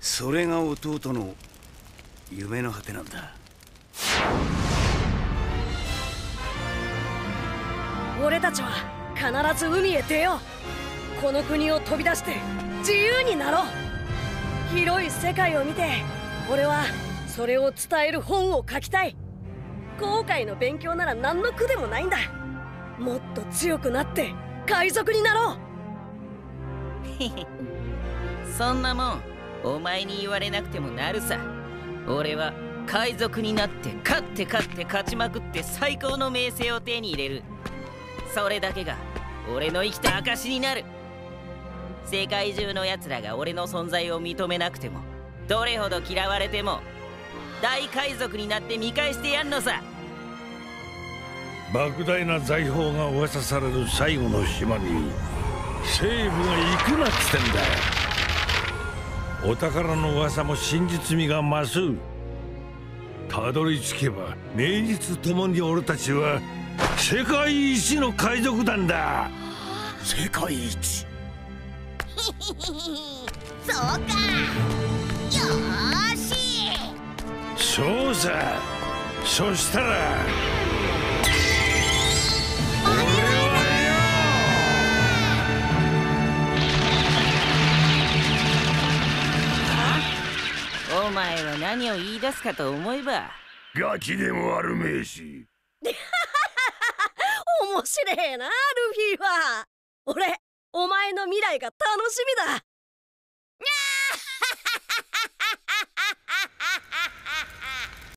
それが弟の夢の果てなんだ。 俺たちは必ず海へ出よう。この国を飛び出して自由になろう。広い世界を見て俺はそれを伝える本を書きたい。航海の勉強なら何の苦でもないんだ。もっと強くなって海賊になろう。 そんなもんお前に言われなくてもなるさ。俺は海賊になって勝ちまくって最高の名声を手に入れる。それだけが俺の生きた証になる。世界中のやつらが俺の存在を認めなくても、どれほど嫌われても大海賊になって見返してやんのさ。 莫大な財宝が噂される最後の島に西部が行くなっつってんだ。お宝の噂も真実味が増す。たどり着けば名実ともに俺たちは世界一の海賊団だ。 世界一そうか、よーし。 そうさ。そしたらお前は何を言い出すかと思えばガキでも悪めえし。 面白えなルフィは。俺お前の未来が楽しみだ。